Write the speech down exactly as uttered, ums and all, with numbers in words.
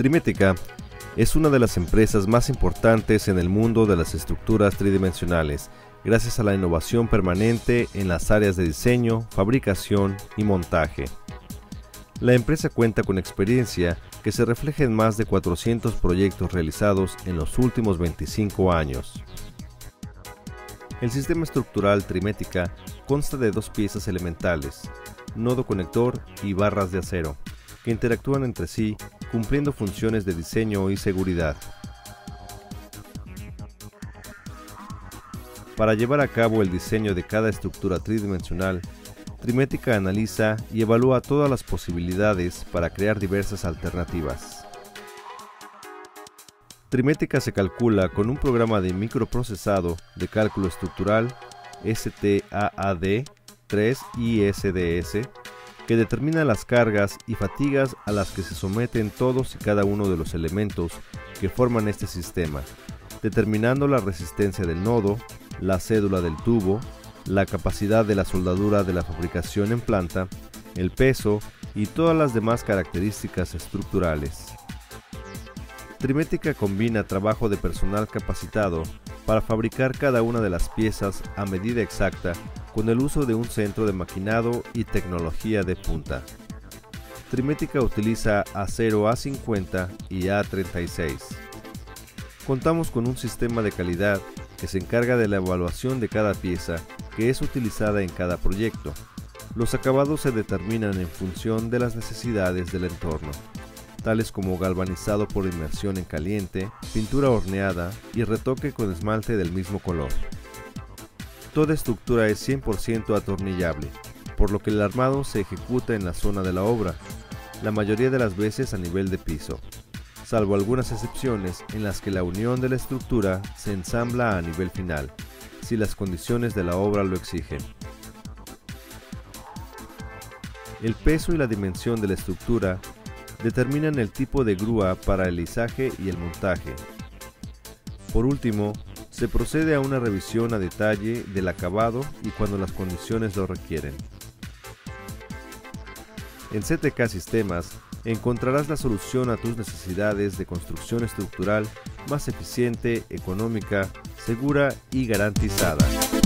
Trimetica es una de las empresas más importantes en el mundo de las estructuras tridimensionales, gracias a la innovación permanente en las áreas de diseño, fabricación y montaje. La empresa cuenta con experiencia que se refleja en más de cuatrocientos proyectos realizados en los últimos veinticinco años. El sistema estructural Trimetica consta de dos piezas elementales, nodo conector y barras de acero, que interactúan entre sí cumpliendo funciones de diseño y seguridad. Para llevar a cabo el diseño de cada estructura tridimensional, Trimetica analiza y evalúa todas las posibilidades para crear diversas alternativas. Trimetica se calcula con un programa de microprocesado de cálculo estructural S T A A D tres I S D S que determina las cargas y fatigas a las que se someten todos y cada uno de los elementos que forman este sistema, determinando la resistencia del nodo, la cédula del tubo, la capacidad de la soldadura de la fabricación en planta, el peso y todas las demás características estructurales. Trimetica combina trabajo de personal capacitado para fabricar cada una de las piezas a medida exacta con el uso de un centro de maquinado y tecnología de punta. Trimetica utiliza acero A cincuenta y A treinta y seis. Contamos con un sistema de calidad que se encarga de la evaluación de cada pieza que es utilizada en cada proyecto. Los acabados se determinan en función de las necesidades del entorno, tales como galvanizado por inmersión en caliente, pintura horneada y retoque con esmalte del mismo color. Toda estructura es cien por ciento atornillable, por lo que el armado se ejecuta en la zona de la obra, la mayoría de las veces a nivel de piso, salvo algunas excepciones en las que la unión de la estructura se ensambla a nivel final, si las condiciones de la obra lo exigen. El peso y la dimensión de la estructura determinan el tipo de grúa para el izaje y el montaje. Por último, se procede a una revisión a detalle del acabado y cuando las condiciones lo requieren. En C T K Sistemas encontrarás la solución a tus necesidades de construcción estructural más eficiente, económica, segura y garantizada.